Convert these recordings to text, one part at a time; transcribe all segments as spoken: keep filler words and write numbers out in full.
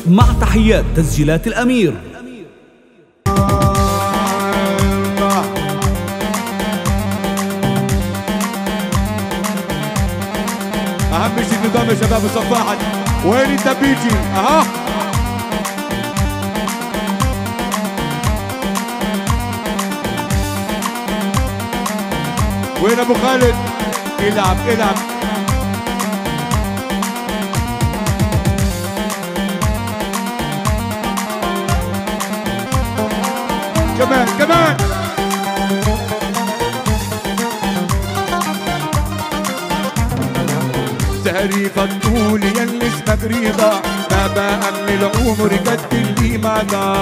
مع تحيات تسجيلات الأمير. أهم شيء النظام يا شباب الصف واحد. وين الدبيجي؟ أها وين أبو خالد؟ العب العب كمان كمان سهري فتقول يلي اسمك رضا ما بقى من العمر قد اللي مضى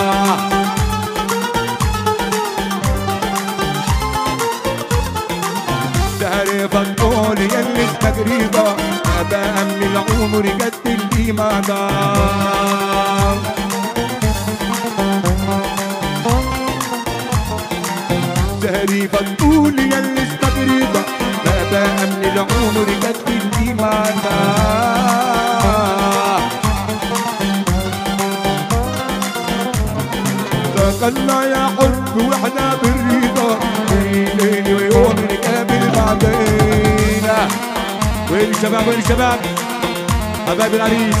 سهري فتقول يلي اسمك رضا ما بقى من العمر قد اللي مضى سهري فتقول يلي اسمك رضا ما بقى من العمر قد اللي مضى تقلنا يا حب واحنا بالرضا ليلي ويوم نقابل بعدينا. وين الشباب وين الشباب حبايب العريس؟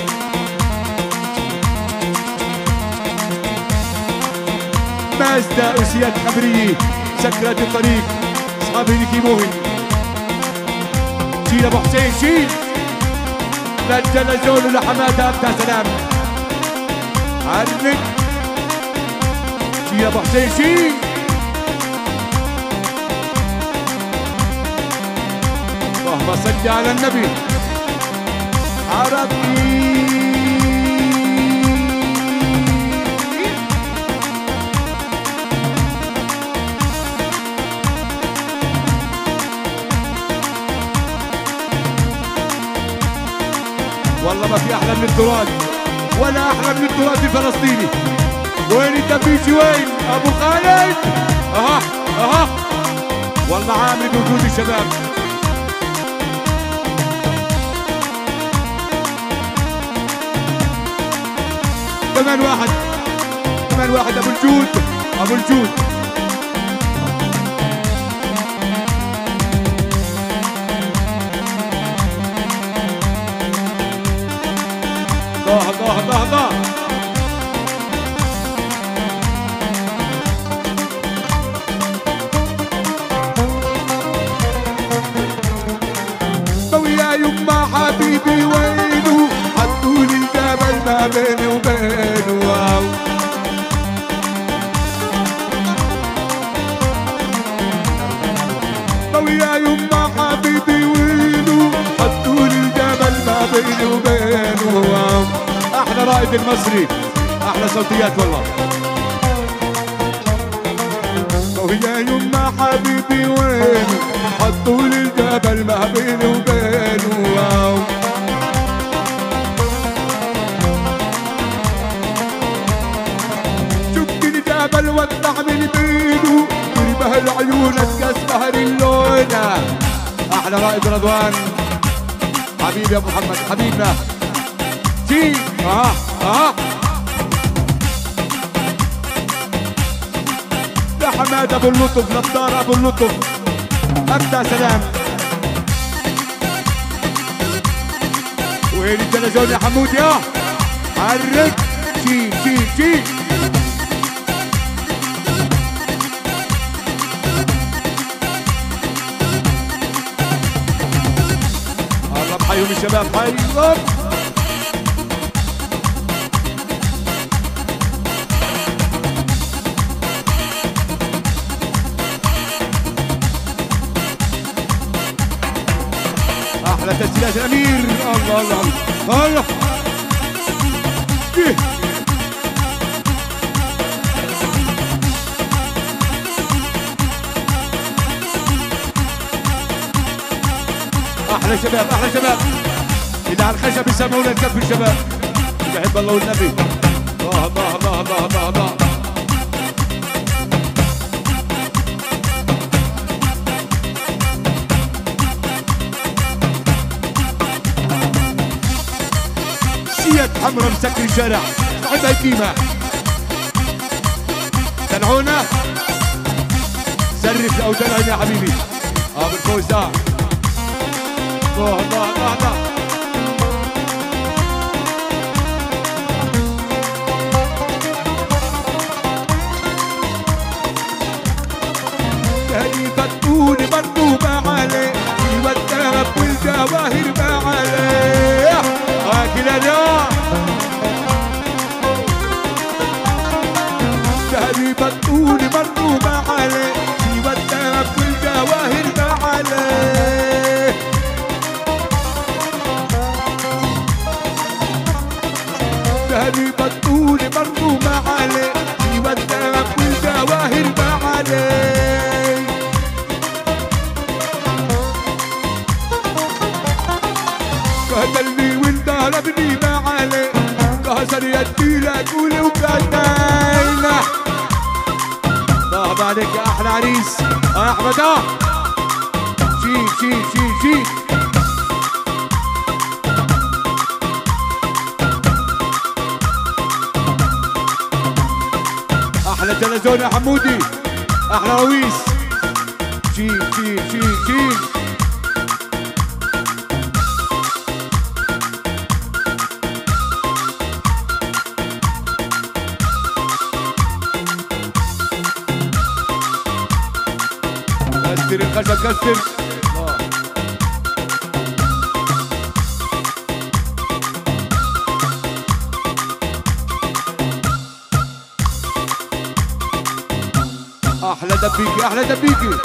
مازدا أسياد خبرية سكرت الطريق اصحابي يكيموهن. شيل ابو حسين شيل رجل زول لحماده ابدا سلام عرفت. شيل ابو حسين شيل اللهم صل على النبي. عربي والله ما في احلى من التراث ولا احلى من التراث الفلسطيني. وين الدبيجي وين ابو خالد؟ اها اها والله عامل بوجود الشباب. كمان واحد كمان واحد ابو الجود ابو الجود ضاع ضاع ضاع ضاع. ويا يما حبيبي وينه حطوا لي الجبل ما بيني وبينه. ويا يما حبيبي وينه حطوا لي الجبل ما بيني وبينه. احلى رائد المصري احلى صوتيات والله. ويا يما حبيبي وينه حطوا لي الجبل ما بيني وبينه. شفت الجبل واطلع من بينه يربه العيون كسهر اللونة. احلى رائد رضوان حبيبي يا ابو محمد حبيبنا. تي اه اه يا حماد ابو اللطف نضار ابو اللطف ابدا سلام. وين التلفزيون يا حمود يا حرك شيل شيل شيل. قرب حيهم الشباب حيهم. احلى تسجيلات الامير. الله الله الله الله إيه. احلى شباب احلى شباب اللي على الخشب يسمونا الكف الشباب. بحب الله والنبي. الله الله الله الله الله الله. سيادة حمرا مسكر الشارع صاحبها يتيمة دلعونا سرف او دلعنا يا حبيبي اه بالفوز ده الله الله الله الله هذه فتون مركوبة عليه والذهب والجواهر ما عليه اه كده ده هذه فتون مركوبة عليه والذهب والجواهر ما عليه هذه فتون مركوبة عليه والذهب والجواهر ما عليه قتلني وانت هربني ما عليه كسر يدي لا تقولي وقتلنا طاب عليك يا احلى عريس اه يا احمد اه شيل شيل شيل شيل احلى جلزون يا حمودي احلى رويس شيل شيل شيل شيل كسر الخشب كسر احلى دبيكي احلى دبيكي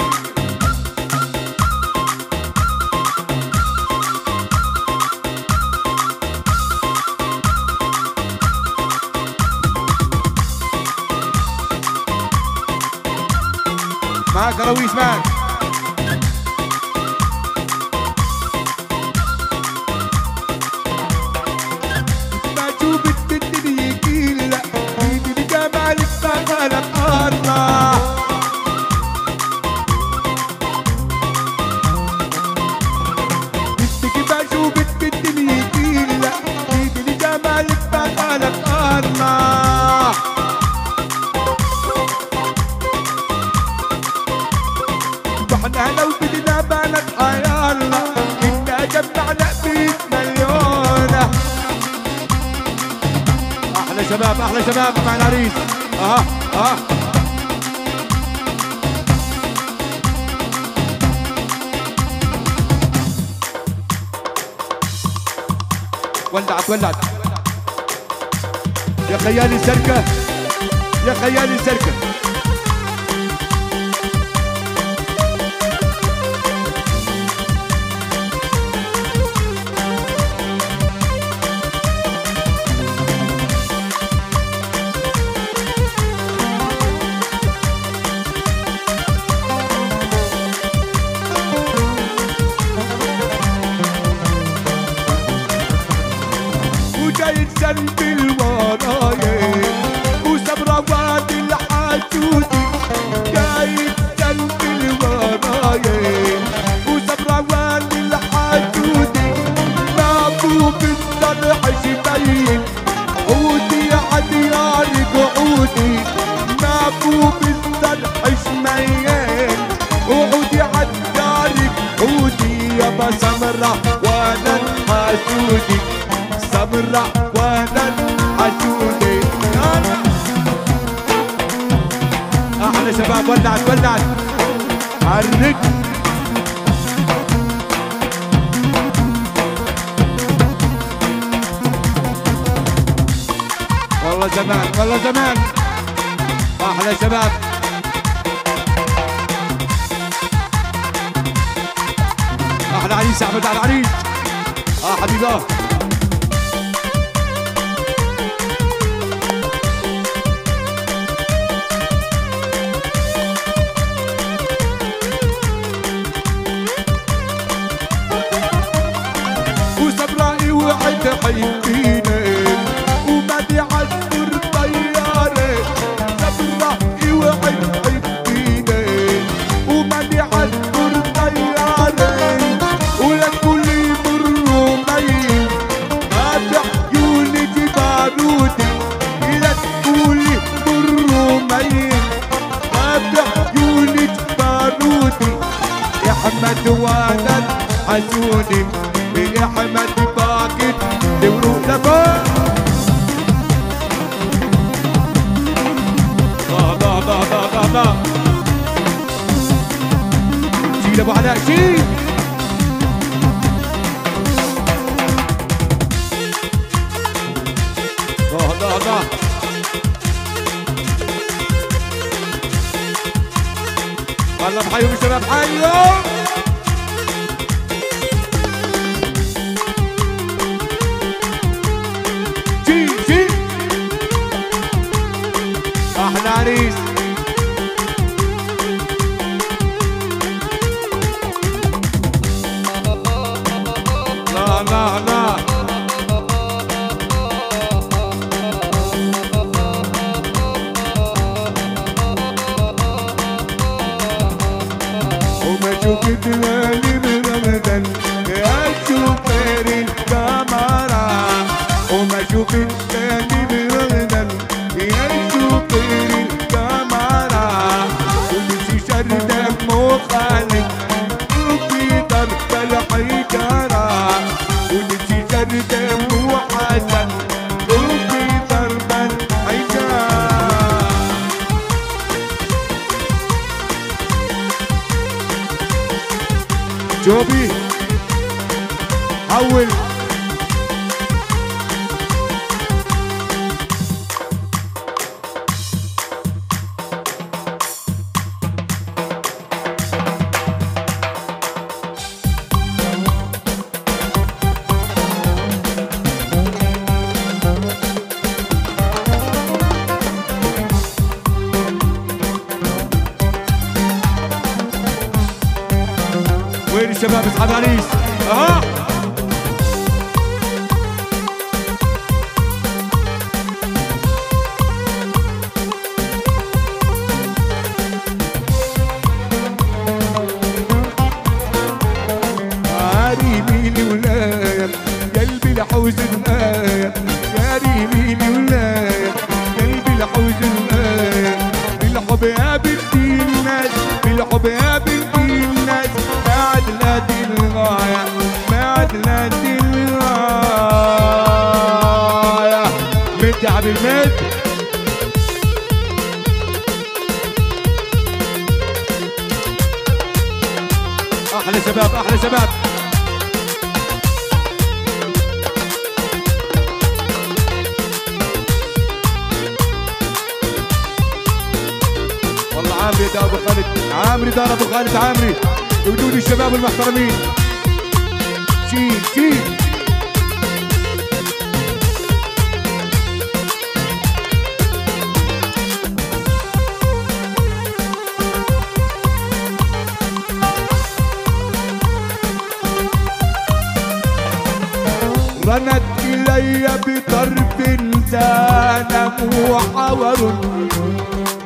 معاك رويش معاك ما شوفت بالدنيا كيلا ايدي جمالك فغلق الله بدك ما شوفت بالدنيا كيلا ايدي جمالك فغلق الله واحنا لو بدنا بنات حيالنا كنا جمعنا مية مليون احلى شباب احلى شباب مع العريس اها اها ولعت ولعت يا خيالي السركه يا خيالي السركه وجاي تسلم الورايا وصبرا وادي الحشودي جاي تسلم الورايا وصبرا وادي الحشودي بابو بالصرح شبين عودي عدياري قعودي بابو بالصرح شمين وعودي عدياري قعودي يابا سمرة وانا الحشودي سمرة وانا الحشودي احلى شباب ولعت ولعت حرك والله زمان والله زمان احلى شباب احلى عريس احمد على العريس اه حبيبي اه وصبرائي وعد حيبيني وما بيعذر طياري صبرائي وعد حيبيني وما بيعذر طياري ولكل مر وميت بارودي لا تقولي مر ميت رافع عيونك بارودي يا احمد وانا الحسودي يا احمد باكت دوروا لفوق لا لا لا لا لا لا شيل ابو علاء شيل لا لا لا والله بحيهم الشباب حيهم شيل شيل احلى عريس لا لا لا وما شفت لالي برمضان يا شوفير الكاميرا وما شفت لالي برمضان يا شوفير الكاميرا ولسي شردة مخالف وفي ضرب الحجارة ولسي شردة وحسن وفي ضرب الحجارة جوبي حول وين الشباب اصحاب عريس؟ اها قريبيني ولاية قلبي لحوز الآية قريبيني ولاية قلبي لحوز الآية بالحب يا بنتي الناس بالحب يا بنتي الناس معدلات الغاية معدلات الغاية مد يا حبيب مد أحلى شباب أحلى شباب والله عامري دار ابو خالد عامري دار ابو خالد عامري وجود الشباب المحترمين شيل شيل رنت إلي بطرف زان وحور